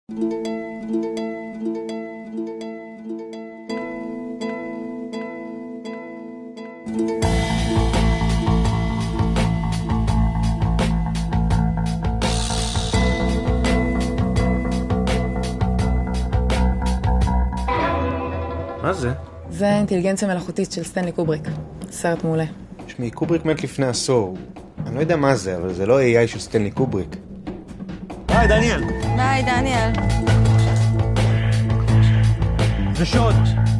מה זה? זה אינטליגנציה מלאכותית של סטנלי קובריק. סרט מעולה. שמי, קובריק מת לפני עשור. אני לא יודע מה זה, אבל זה לא AI של סטנלי קובריק. היי, דניאל. ביי, דניאל. זה שוד.